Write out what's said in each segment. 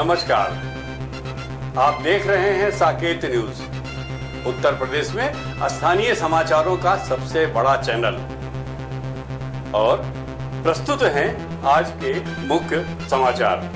नमस्कार, आप देख रहे हैं साकेत न्यूज, उत्तर प्रदेश में स्थानीय समाचारों का सबसे बड़ा चैनल। और प्रस्तुत हैं आज के मुख्य समाचार।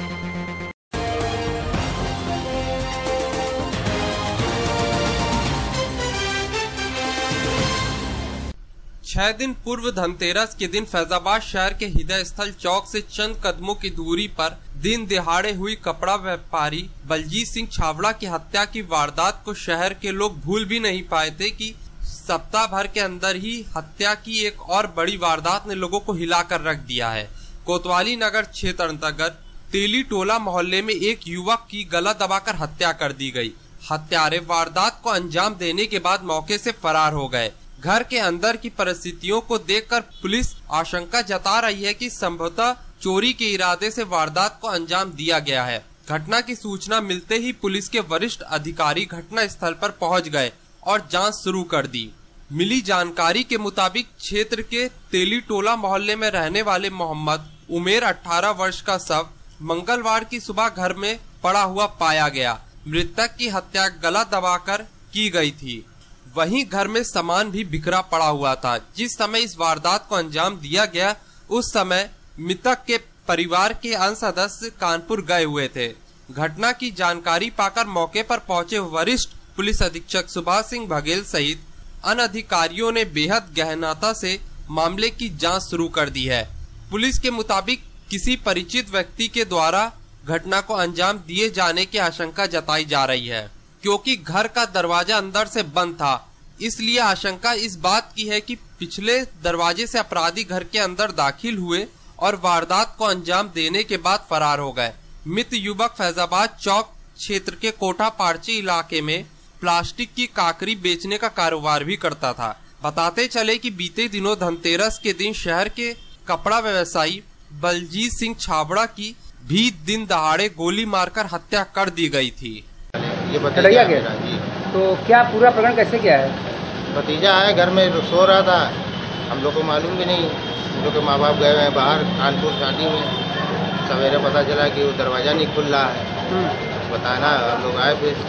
6 दिन पूर्व धनतेरस के दिन फैजाबाद शहर के हृदय स्थल चौक से चंद कदमों की दूरी पर दिन दिहाड़े हुई कपड़ा व्यापारी बलजीत सिंह छाबड़ा की हत्या की वारदात को शहर के लोग भूल भी नहीं पाए थे कि सप्ताह भर के अंदर ही हत्या की एक और बड़ी वारदात ने लोगों को हिलाकर रख दिया है। कोतवाली नगर क्षेत्र अंतर्गत तेली टोला मोहल्ले में एक युवक की गला दबाकर हत्या कर दी गई। हत्यारे वारदात को अंजाम देने के बाद मौके से फरार हो गए। घर के अंदर की परिस्थितियों को देखकर पुलिस आशंका जता रही है कि संभवतः चोरी के इरादे से वारदात को अंजाम दिया गया है। घटना की सूचना मिलते ही पुलिस के वरिष्ठ अधिकारी घटना स्थल पर पहुंच गए और जांच शुरू कर दी। मिली जानकारी के मुताबिक क्षेत्र के तेली टोला मोहल्ले में रहने वाले मोहम्मद उमेर 18 वर्ष का शव मंगलवार की सुबह घर में पड़ा हुआ पाया गया। मृतक की हत्या गला दबाकर की गई थी। वहीं घर में सामान भी बिखरा पड़ा हुआ था। जिस समय इस वारदात को अंजाम दिया गया उस समय मृतक के परिवार के अन्य सदस्य कानपुर गए हुए थे। घटना की जानकारी पाकर मौके पर पहुंचे वरिष्ठ पुलिस अधीक्षक सुभाष सिंह बघेल सहित अन्य अधिकारियों ने बेहद गहनता से मामले की जांच शुरू कर दी है। पुलिस के मुताबिक किसी परिचित व्यक्ति के द्वारा घटना को अंजाम दिए जाने की आशंका जताई जा रही है। क्योंकि घर का दरवाजा अंदर से बंद था, इसलिए आशंका इस बात की है कि पिछले दरवाजे से अपराधी घर के अंदर दाखिल हुए और वारदात को अंजाम देने के बाद फरार हो गए। मृत युवक फैजाबाद चौक क्षेत्र के कोठा पार्ची इलाके में प्लास्टिक की काकरी बेचने का कारोबार भी करता था। बताते चले कि बीते दिनों धनतेरस के दिन शहर के कपड़ा व्यवसायी बलजीत सिंह छाबड़ा की भी दिन दहाड़े गोली मारकर हत्या कर दी गई थी। ये भतीजा गया जी। तो क्या पूरा प्रकरण कैसे क्या है? भतीजा है, घर में सो रहा था, हम लोग को मालूम भी नहीं। हम लोग के माँ बाप गए हैं बाहर कानपुर शादी में। सवेरे पता चला कि वो दरवाज़ा नहीं खुल रहा है। बताना हम लोग आए, फिर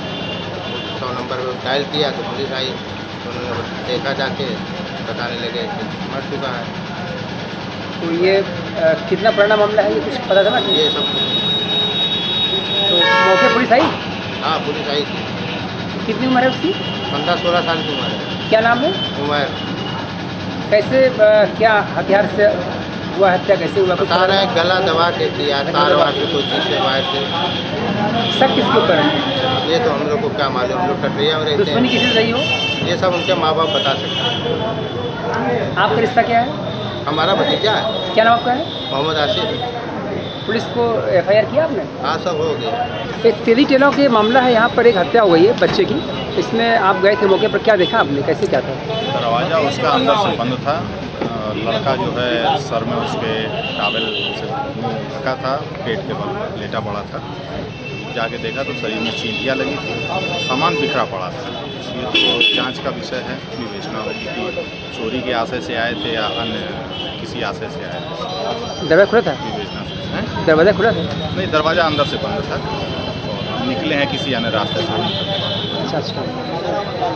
100 नंबर पर डायल किया तो पुलिस आई। उन्होंने देखा जाके बताने लगे मर चुका है। तो ये कितना पुराना मामला है, ये कुछ पता था ना? ये सब तो मौके पुलिस आई? हाँ, पुलिस आई थी। कितनी उम्र है उसकी? 15-16 साल की उम्र है। क्या नाम है? उमर। कैसे क्या हथियार से हुआ हत्या, कैसे हुआ? बता रहे हैं गला दबा के किया, तार वार से कोई चीज़ से वायर से। सब किसके ऊपर है? ये तो हम लोग को क्या मालूम, हम लोग कटरिया में रहते हैं। दुश्मनी किसी से रही हो? ये सब उनके माँ बाप बता सकते हैं। आपका रिश्ता क्या है? हमारा भतीजा है। क्या नाम आपका है? मोहम्मद आसिफ। पुलिस को FIR किया आपने? हाँ, सब हो गया। एक तेली टेला के मामला है, यहाँ पर एक हत्या हो गई है बच्चे की। इसमें आप गए थे मौके पर, क्या देखा आपने, कैसे क्या था? दरवाज़ा उसका अंदर से बंद था। लड़का जो है सर में उसके टावल से ढका था, पेट के बल लेटा पड़ा था। जाके देखा तो शरीर में चींटियाँ लगी थी, सामान बिखरा पड़ा था। ये तो जांच का विषय है, विवेचना होगी कि चोरी के आशय से आए थे या अन्य किसी आशय से आए थे। दरवाजा खुला था? विवेचना से। दरवाजा खुला था? नहीं, दरवाज़ा अंदर से बंद था और निकले हैं किसी अन्य रास्ते से। अच्छा।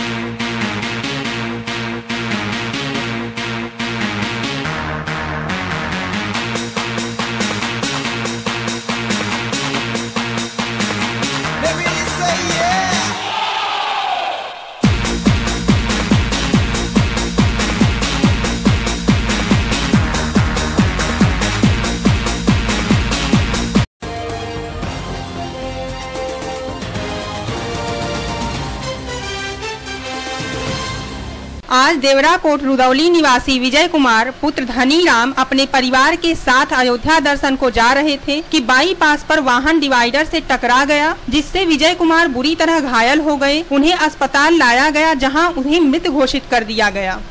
आज देवरा कोट रुदौली निवासी विजय कुमार पुत्र धनी राम अपने परिवार के साथ अयोध्या दर्शन को जा रहे थे कि बाईपास पर वाहन डिवाइडर से टकरा गया, जिससे विजय कुमार बुरी तरह घायल हो गए। उन्हें अस्पताल लाया गया, जहां उन्हें मृत घोषित कर दिया गया।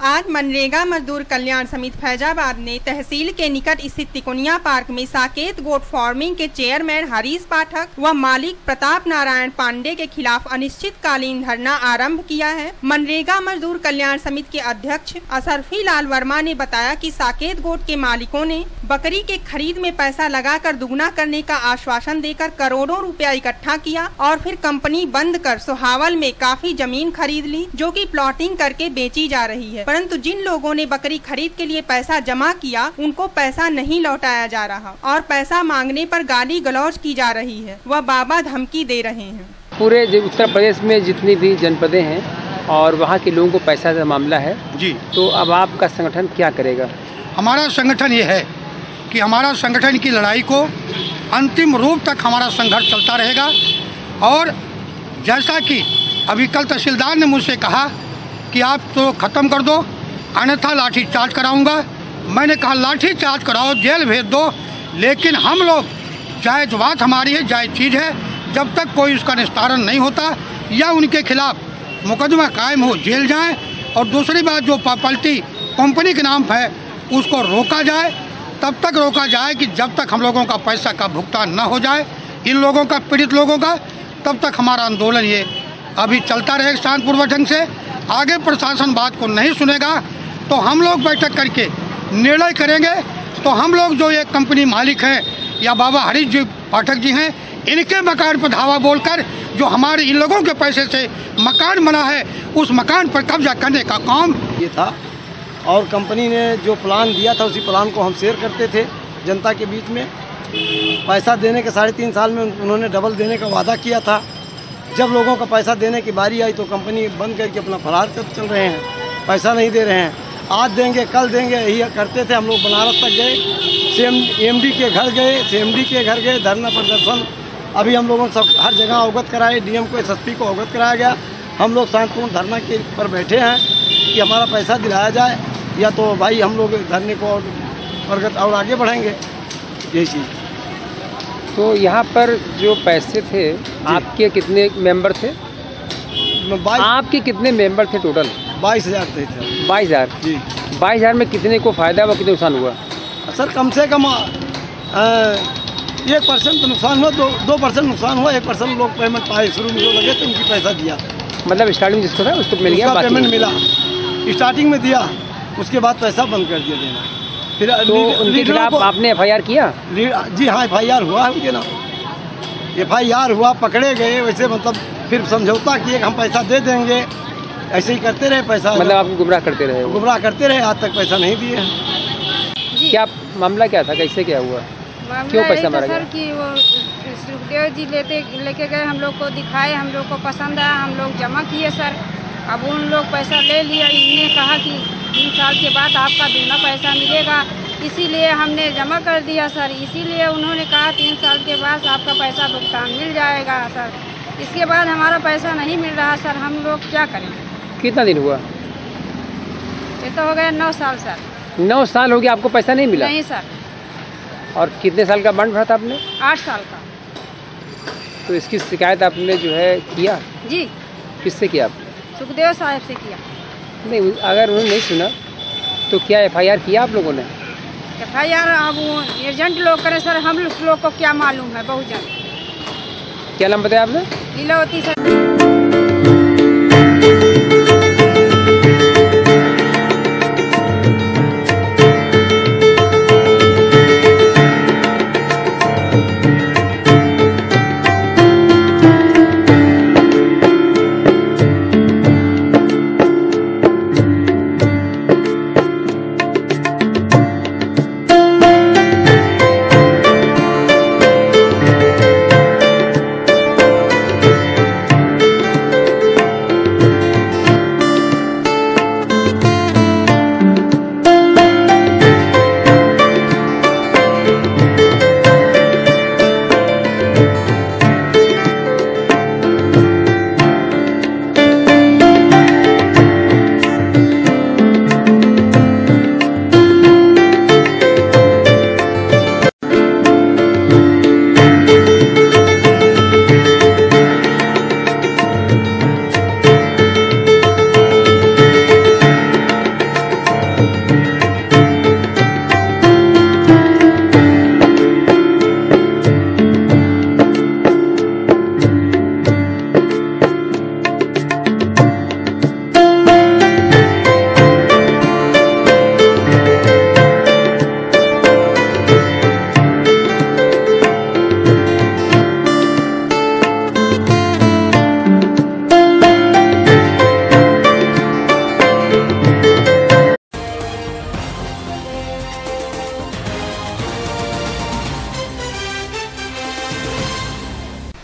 आज मनरेगा मजदूर कल्याण समिति फैजाबाद ने तहसील के निकट स्थित तिकोनिया पार्क में साकेत गोट फार्मिंग के चेयरमैन हरीश पाठक व मालिक प्रताप नारायण पांडे के खिलाफ अनिश्चितकालीन धरना आरंभ किया है। मनरेगा मजदूर कल्याण समिति के अध्यक्ष असरफी लाल वर्मा ने बताया कि साकेत गोट के मालिकों ने बकरी के खरीद में पैसा लगाकर दुगना करने का आश्वासन देकर करोड़ों रुपया इकट्ठा किया और फिर कंपनी बंद कर सोहावल में काफी जमीन खरीद ली, जो कि प्लॉटिंग करके बेची जा रही है। परंतु जिन लोगों ने बकरी खरीद के लिए पैसा जमा किया उनको पैसा नहीं लौटाया जा रहा और पैसा मांगने पर गाली गलौज की जा रही है, वह बाबा धमकी दे रहे हैं। पूरे उत्तर प्रदेश में जितनी भी जनपदें हैं और वहाँ के लोगों को पैसा का मामला है जी, तो अब आपका संगठन क्या करेगा? हमारा संगठन ये है कि हमारा संगठन की लड़ाई को अंतिम रूप तक हमारा संघर्ष चलता रहेगा। और जैसा कि अभी कल तहसीलदार ने मुझसे कहा कि आप तो ख़त्म कर दो अन्यथा लाठी चार्ज कराऊंगा, मैंने कहा लाठी चार्ज कराओ, जेल भेज दो, लेकिन हम लोग जायज़ बात हमारी है, जायज़ चीज़ है, जब तक कोई उसका निस्तारण नहीं होता या उनके खिलाफ मुकदमा कायम हो जेल जाए। और दूसरी बात जो प्रॉपर्टी कंपनी के नाम है उसको रोका जाए, तब तक रोका जाए कि जब तक हम लोगों का पैसा का भुगतान न हो जाए इन लोगों का, पीड़ित लोगों का, तब तक हमारा आंदोलन ये अभी चलता रहेगा शांतिपूर्वक ढंग से। आगे प्रशासन बात को नहीं सुनेगा तो हम लोग बैठक करके निर्णय करेंगे। तो हम लोग जो ये कंपनी मालिक हैं या बाबा हरीश जी पाठक जी हैं, इनके मकान पर धावा बोलकर जो हमारे इन लोगों के पैसे से मकान बना है उस मकान पर कब्जा करने का काम ये था। और कंपनी ने जो प्लान दिया था उसी प्लान को हम शेयर करते थे जनता के बीच में। पैसा देने के 3.5 साल में उन्होंने डबल देने का वादा किया था। जब लोगों का पैसा देने की बारी आई तो कंपनी बंद करके अपना फरार कर चल रहे हैं, पैसा नहीं दे रहे हैं। आज देंगे कल देंगे यही करते थे। हम लोग बनारस तक गए, CMD के घर गए, CMD के घर गए, धरना प्रदर्शन अभी हम लोगों सब हर जगह अवगत कराए, DM को SSP को अवगत कराया गया। हम लोग शांतिपूर्ण धरना के पर बैठे हैं कि हमारा पैसा दिलाया जाए या तो भाई हम लोग धरने को और आगे बढ़ेंगे, यही चीज़। तो यहाँ पर जो पैसे थे आपके कितने मेंबर थे? आपके कितने मेंबर थे टोटल? 22,000 थे। 22,000 जी। 22,000 में कितने को फायदा हुआ, कितने नुकसान हुआ? सर कम से कम 1% तो नुकसान हुआ, 2% नुकसान हुआ, 1% लोग पेमेंट पाए। शुरू में जो लगे थे उनकी पैसा दिया, मतलब स्टार्टिंग जिसको था उसको मिल गया, पेमेंट मिला, स्टार्टिंग में दिया, उसके बाद पैसा बंद कर दिया देना। फिर तो उनके खिलाफ आपने FIR किया? जी हाँ, FIR हुआ है उनके नाम, FIR हुआ, पकड़े गए। वैसे मतलब फिर समझौता किए कि हम पैसा दे देंगे, ऐसे ही करते रहे। पैसा मतलब आप गुमराह करते रहे? गुमराह करते रहे, आज तक पैसा नहीं दिए। क्या मामला क्या था, कैसे क्या हुआ, क्यों पैसा मारा गया? सर कि वो सुखदेव जी लेके गए, हम लोग को दिखाए, हम लोग को पसंद आया, हम लोग जमा किए सर। अब उन लोग पैसा ले लिया, इन्होंने कहा कि 3 साल के बाद आपका दूना पैसा मिलेगा, इसीलिए हमने जमा कर दिया सर। इसीलिए उन्होंने कहा 3 साल के बाद आपका पैसा भुगतान मिल जाएगा सर। इसके बाद हमारा पैसा नहीं मिल रहा सर, हम लोग क्या करें? कितना दिन हुआ? ये तो हो गया 9 साल सर। 9 साल हो गया आपको पैसा नहीं मिला? नहीं सर। और कितने साल का बॉन्ड भरा था आपने? 8 साल का। तो इसकी शिकायत आपने जो है किया? जी। किससे किया आपने? सुखदेव साहब से किया। नहीं, अगर उन्होंने नहीं सुना तो क्या FIR किया आप लोगों ने? FIR अब वो एजेंट लोग करे सर, हम लोग को क्या मालूम है। बहुजन। क्या नाम बताया आपने? लीलावती सर।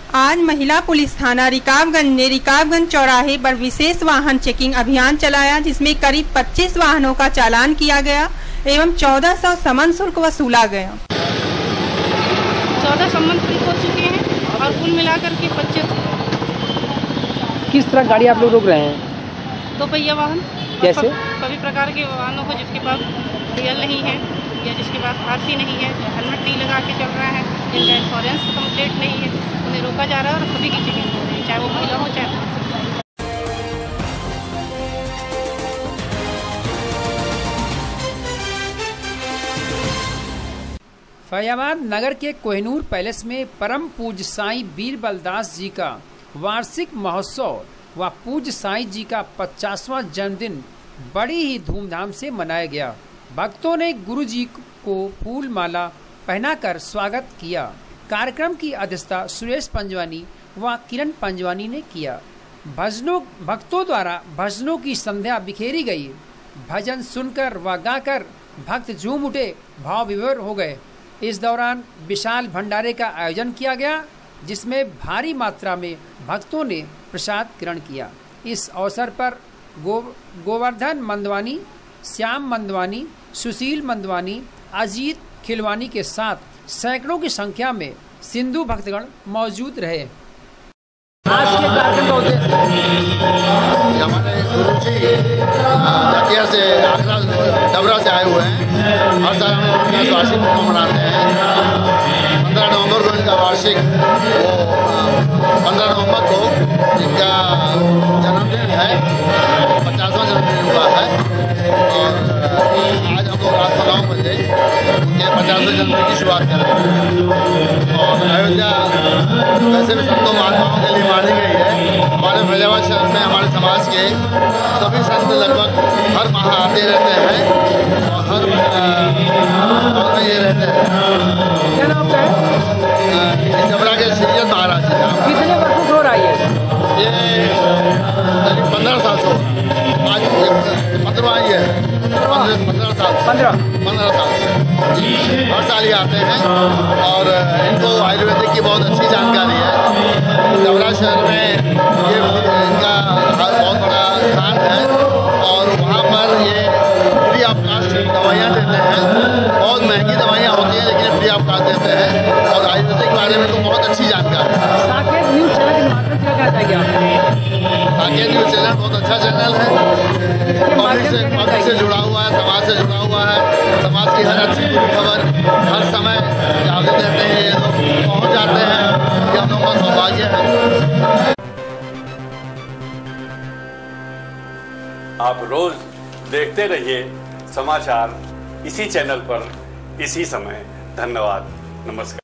आज महिला पुलिस थाना रिकाबगंज ने रिकाबगंज चौराहे पर विशेष वाहन चेकिंग अभियान चलाया, जिसमें करीब 25 वाहनों का चालान किया गया एवं 1400 समन शुल्क वसूला गया। 14 समन शुल्क हो चुके हैं और कुल मिलाकर के 25। किस तरह गाड़ी आप लोग रोक रहे हैं? 2 पहिया वाहन, जैसे सभी प्रकार के वाहनों को जिसके पास डीएल नहीं है या जिसके पास आरसी नहीं है, हेलमेट नहीं लगा के चल रहा है, जिनका इंश्योरेंस कंप्लीट नहीं है, उन्हें रोका जा रहा है और सभी की चेकिंग हो रही है, चाहे वो महिला हो चाहे पुरुष। फैजाबाद नगर के कोहिनूर पैलेस में परम पूज्य साईं बीरबलदास जी का वार्षिक महोत्सव व पूज्य साईं जी का 50वां जन्मदिन बड़ी ही धूमधाम से मनाया गया। भक्तों ने गुरु जी को फूल माला पहनाकर स्वागत किया। कार्यक्रम की अध्यक्षता सुरेश पंजवानी व किरण पंजवानी ने किया। भक्तों द्वारा भजनों की संध्या बिखेरी गई। भजन सुनकर व गाकर भक्त झूम उठे, भाव विभोर हो गए। इस दौरान विशाल भंडारे का आयोजन किया गया, जिसमें भारी मात्रा में भक्तों ने प्रसाद ग्रहण किया। इस अवसर पर गोवर्धन मंदवानी, श्याम मंदवानी, सुशील मंदवानी, अजीत खिलवानी के साथ सैकड़ों की संख्या में सिंधु भक्तगण मौजूद रहे। आज के कार्यक्रम का उद्देश्य हमारे गुरु जी दतिया से, आगरा, डबरा से आए हुए हैं। हर साल हम उनका वार्षिक उत्सव मनाते हैं। 15 नवंबर को इनका वार्षिक, वो 15 नवंबर को इनका जन्मदिन है, 50वां जन्मदिन हुआ है। और आज हम लोग रात को 9 बजे उनके 50वें जन्मदिन की शुरुआत कर रहे हैं। और अयोध्या वैसे भी संतों महात्माओं के लिए मानी गई है। हमारे फैजाबाद शहर में हमारे समाज के सभी संत लगभग हर माह आते रहते हैं और हर में ये रहते हैं। क्या नाम का है? डबरा के श्रीजत महाराज जी। कितने वर्षों से हो रहा है ये? 15 साल से। आज 15वां ही है। 15 साल से हर साल ही आते हैं और इनको आयुर्वेदिक की बहुत अच्छी जानकारी है। डबरा शहर में ये इनका बहुत बड़ा स्थान है और वहाँ पर ये फ्री ऑफ कास्ट दवाइयाँ देते हैं। बहुत महंगी दवाइयाँ होती हैं लेकिन फ्री ऑफ कास्ट देते हैं और आयुर्वेदिक के बारे में तो बहुत अच्छी जानकारी है। साकेत न्यूज़ चैनल के माध्यम से क्या कहना चाहिए? साकेत न्यूज़ चैनल बहुत अच्छा चैनल है। पब्लिक से जुड़ा हुआ है, समाज से जुड़ा हुआ है। समाज की हर अच्छी बुरी खबर हर समय आगे देते हैं, ये लोग पहुँच जाते हैं। ये हम लोगों का सौभाग्य है। आप रोज देखते रहिए समाचार इसी चैनल पर, इसी समय। धन्यवाद, नमस्कार।